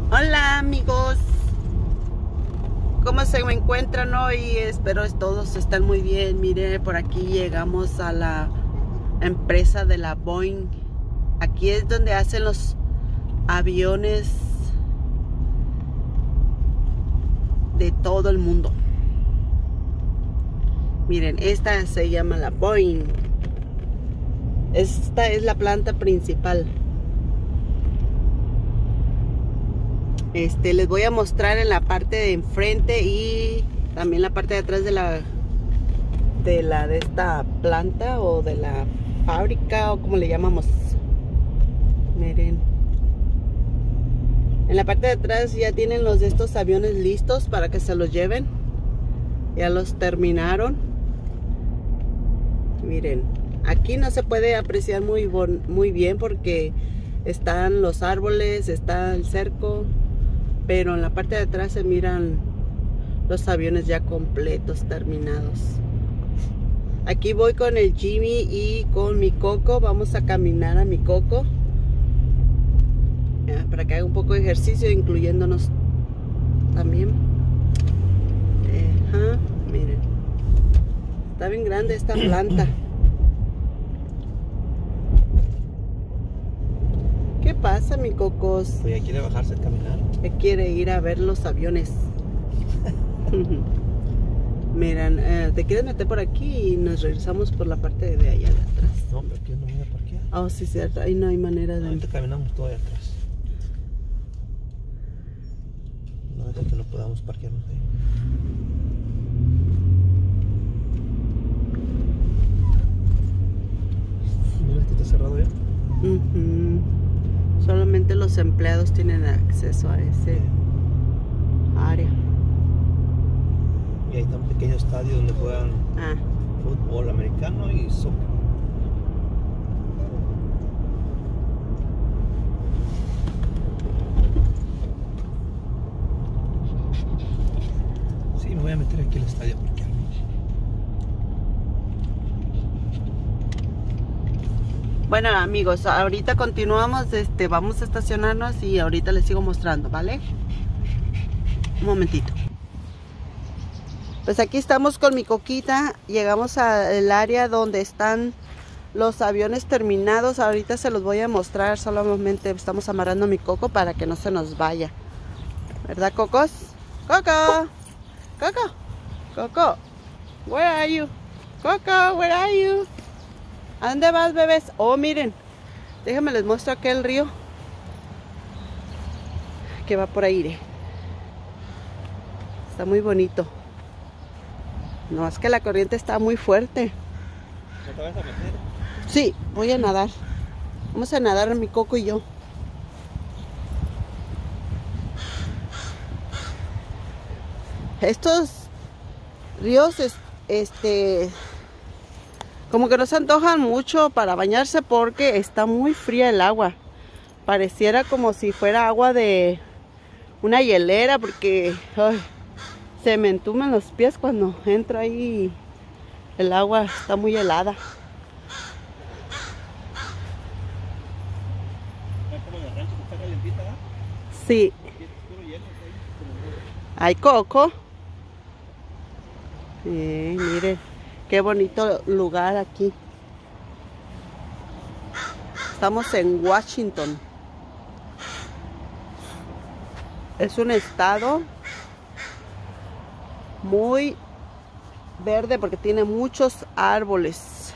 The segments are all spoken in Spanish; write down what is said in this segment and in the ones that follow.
Hola amigos, ¿cómo se encuentran hoy? Espero que todos estén muy bien. Mire, por aquí llegamos a la empresa de la Boeing. Aquí es donde hacen los aviones de todo el mundo. Miren, esta se llama la Boeing. Esta es la planta principal. Les voy a mostrar en la parte de enfrente y también la parte de atrás de esta planta o de la fábrica, o como le llamamos. Miren, en la parte de atrás ya tienen los de estos aviones listos para que se los lleven. Ya los terminaron. Miren, aquí no se puede apreciar muy bien porque están los árboles, está el cerco. Pero en la parte de atrás se miran los aviones ya completos, terminados. Aquí voy con el Jimmy y con mi Coco. Vamos a caminar a mi Coco para que haga un poco de ejercicio, incluyéndonos también. Miren, está bien grande esta planta. ¿Qué pasa, mi Cocos? Oye, ¿quiere bajarse a caminar? Quiere ir a ver los aviones. Miran, te quieres meter por aquí y nos regresamos por la parte de allá de atrás. No, pero aquí no voy a parquear. Oh, sí, cierto. Ahí no hay manera de... Ahorita caminamos todo allá atrás. No es que no podamos parquearnos ahí. Mira, esto está cerrado ya. Solamente los empleados tienen acceso a ese área. Y ahí está un pequeño estadio donde juegan fútbol americano y soccer. Sí, me voy a meter aquí al estadio porque bueno, amigos, ahorita continuamos, vamos a estacionarnos y ahorita les sigo mostrando, ¿vale? Un momentito. Pues aquí estamos con mi Coquita, llegamos al área donde están los aviones terminados. Ahorita se los voy a mostrar, solamente estamos amarrando a mi Coco para que no se nos vaya. ¿Verdad, Cocos? ¡Coco! ¡Coco! ¡Coco! Where are you? ¡Coco! Where are you? ¿A dónde vas, bebés? Oh, miren, déjenme les muestro aquel río que va por ahí. Está muy bonito. No, es que la corriente está muy fuerte. ¿no te vas a meter? Sí, voy a nadar. Vamos a nadar mi Coco y yo. Estos ríos, como que no se antojan mucho para bañarse porque está muy fría el agua. Pareciera como si fuera agua de una hielera porque se me entumen los pies cuando entro ahí. El agua está muy helada. Como en el rancho que está calientita, ¿verdad? Sí. Hay Coco. Miren. Qué bonito lugar aquí. Estamos en Washington. Es un estado muy verde porque tiene muchos árboles.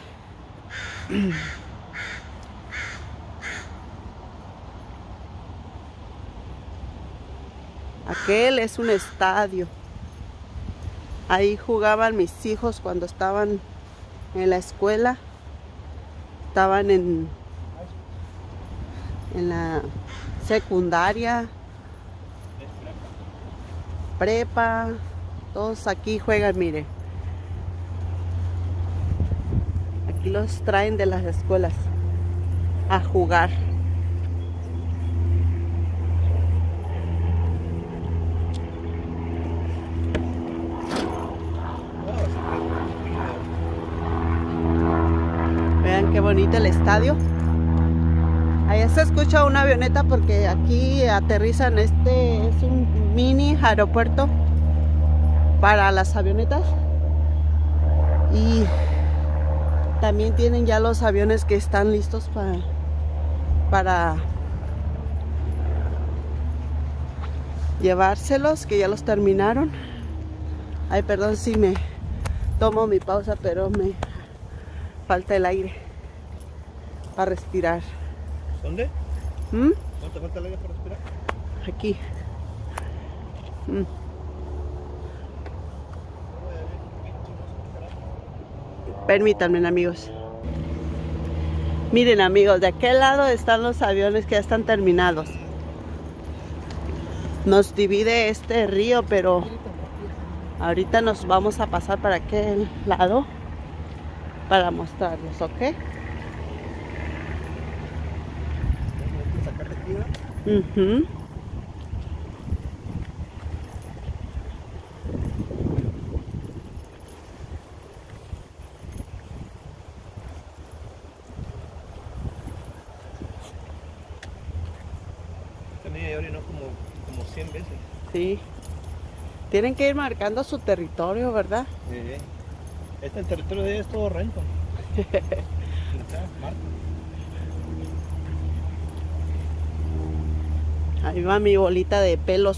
Aquel es un estadio. Ahí jugaban mis hijos cuando estaban en la escuela. Estaban en la secundaria, prepa. Todos aquí juegan, miren. Aquí los traen de las escuelas a jugar. Vean qué bonito el estadio. Allá se escucha una avioneta porque aquí aterrizan. Este es un mini aeropuerto para las avionetas. Y también tienen ya los aviones que están listos para llevárselos, que ya los terminaron. Ay, perdón si me tomo mi pausa, pero me falta el aire para respirar. ¿Dónde? ¿Dónde te falta el aire para respirar? Aquí. Permítanme, amigos. Miren, amigos, de aquel lado están los aviones que ya están terminados. Nos divide este río, pero ahorita nos vamos a pasar para aquel lado para mostrarlos, ¿ok? También ya orinó como 100 veces. Sí. Tienen que ir marcando su territorio, ¿verdad? Sí. El territorio de ella es todo rento. Ahí va mi bolita de pelos.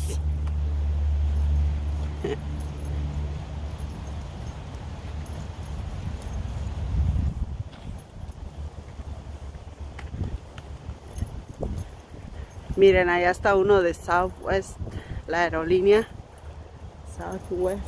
Miren, allá está uno de Southwest, la aerolínea Southwest.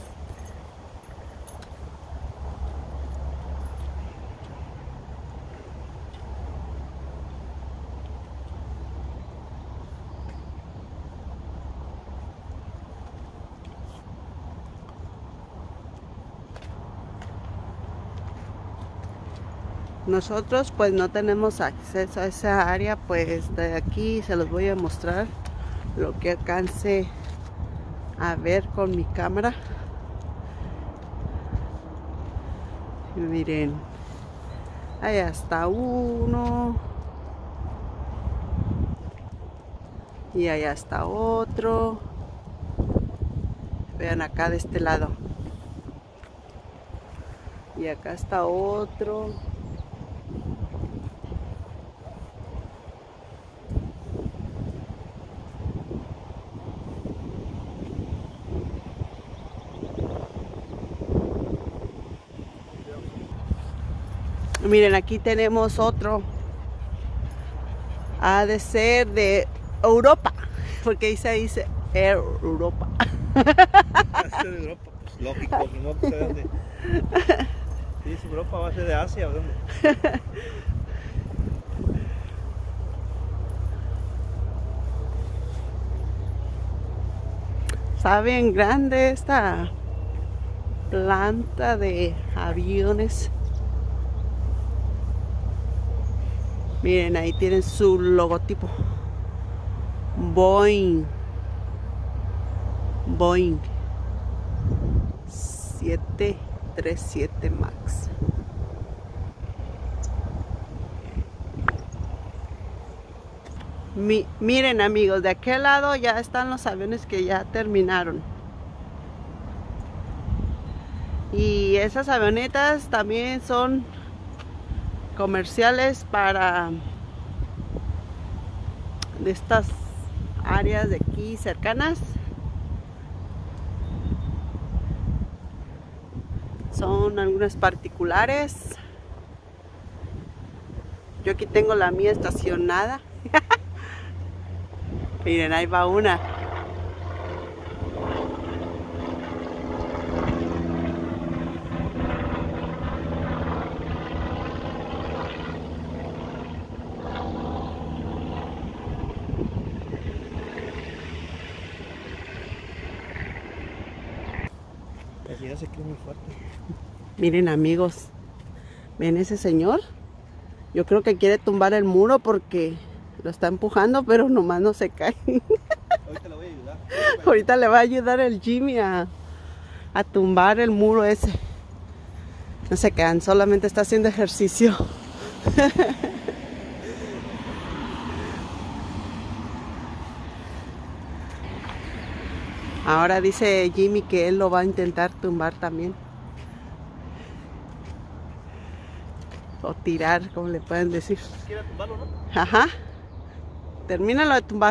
Nosotros pues no tenemos acceso a esa área, pues de aquí se los voy a mostrar lo que alcance a ver con mi cámara. Miren, allá está uno y allá está otro. Vean acá de este lado y acá está otro. Miren, aquí tenemos otro. Ha de ser de Europa, porque dice Air Europa. Va a ser de Europa, pues lógico, no sé de dónde. Si es Europa, va a ser de Asia o dónde. Está bien grande esta planta de aviones. Miren, ahí tienen su logotipo. Boeing 737 Max. Miren, amigos, de aquel lado ya están los aviones que ya terminaron. Y esas avionetas también son comerciales para de estas áreas de aquí cercanas. Son algunas particulares. Yo aquí tengo la mía estacionada. Miren, ahí va una. Ya se cree muy fuerte. Miren, amigos, ¿ven ese señor? Yo creo que quiere tumbar el muro porque lo está empujando, pero nomás no se cae. Ahorita le voy a ayudar. Ahorita le va a ayudar el Jimmy a tumbar el muro ese. No se quedan, solamente está haciendo ejercicio. Ahora dice Jimmy que él lo va a intentar tumbar también. O tirar, como le pueden decir. ¿Quiere tumbarlo, no? Ajá. Termínalo de tumbar.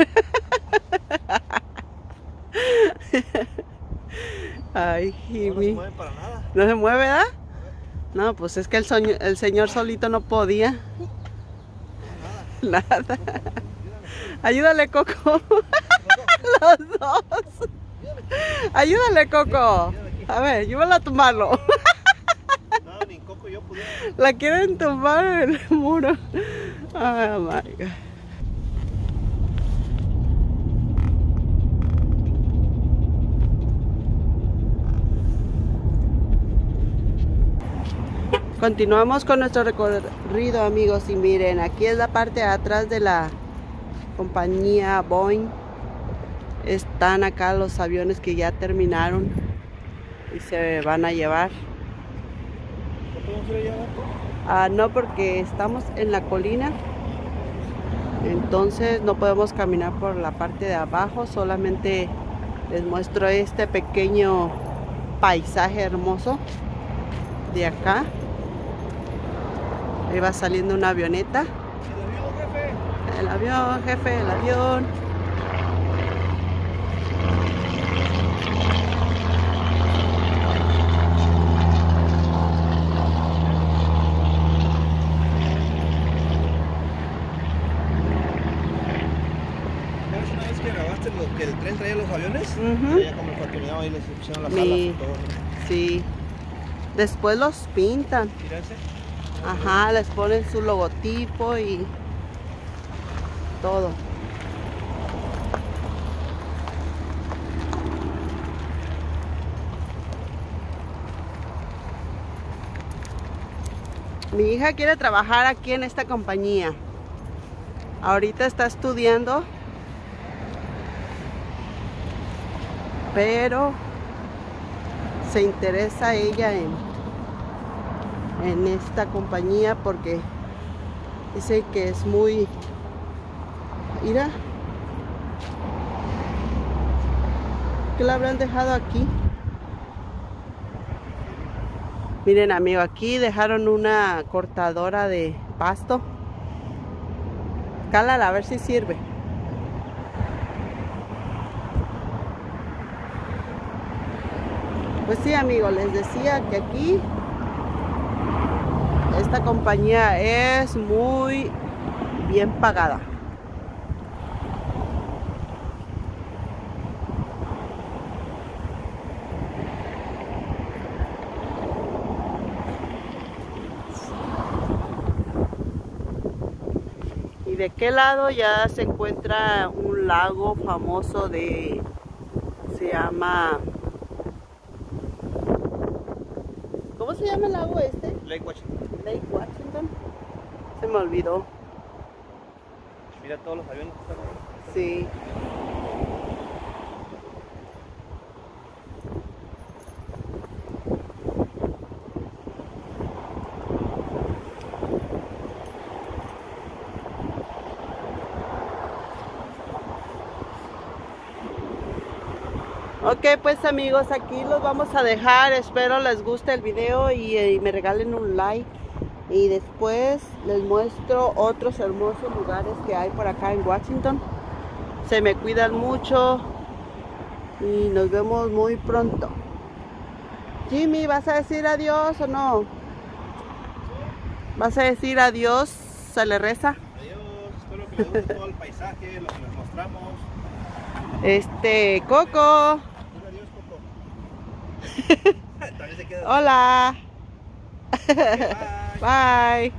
Ay, Jimmy. No se mueve para nada. ¿No se mueve, ¿verdad? No, pues es que el señor solito no podía. Nada. Ayúdale, Coco. Los dos. Ayúdale, Coco. A ver, llévala a tumbarlo. No, ni Coco yo pudiera. La quieren tumbar en el muro. Oh my God. Continuamos con nuestro recorrido, amigos, y miren, aquí es la parte de atrás de la compañía Boeing. Están acá los aviones que ya terminaron y se van a llevar. ¿No podemos ir allá abajo? No, porque estamos en la colina, entonces no podemos caminar por la parte de abajo. Solamente les muestro este pequeño paisaje hermoso de acá. Ahí va saliendo una avioneta. El avión, jefe. El avión, jefe, el avión. ¿Sabes una vez que grabaste lo que el tren traía los aviones? Ujú. Ya como caminaba ahí les pusieron las alas y todo. Sí. Después los pintan. Mira ese. Ajá, les ponen su logotipo y todo. Mi hija quiere trabajar aquí en esta compañía. Ahorita está estudiando, pero se interesa ella en esta compañía porque dice que es muy... Mira, ¿qué la habrán dejado aquí? Miren, amigo, aquí dejaron una cortadora de pasto. Cálala a ver si sirve. Pues sí, amigos, les decía que aquí esta compañía es muy bien pagada. Y de qué lado ya se encuentra un lago famoso de... se llama... ¿Cómo se llama el lago este? Lake Washington. Lake Washington. Se me olvidó. Mira todos los aviones que están ahí. Sí. Ok, pues amigos, aquí los vamos a dejar. Espero les guste el video y me regalen un like. Y después les muestro otros hermosos lugares que hay por acá en Washington. Se me cuidan mucho y nos vemos muy pronto. Jimmy, ¿vas a decir adiós o no? ¿Vas a decir adiós? ¿Se le reza? Adiós, espero que les guste todo el paisaje, lo que les mostramos. Coco. Adiós, Coco. También se queda. Hola. Bye. Bye.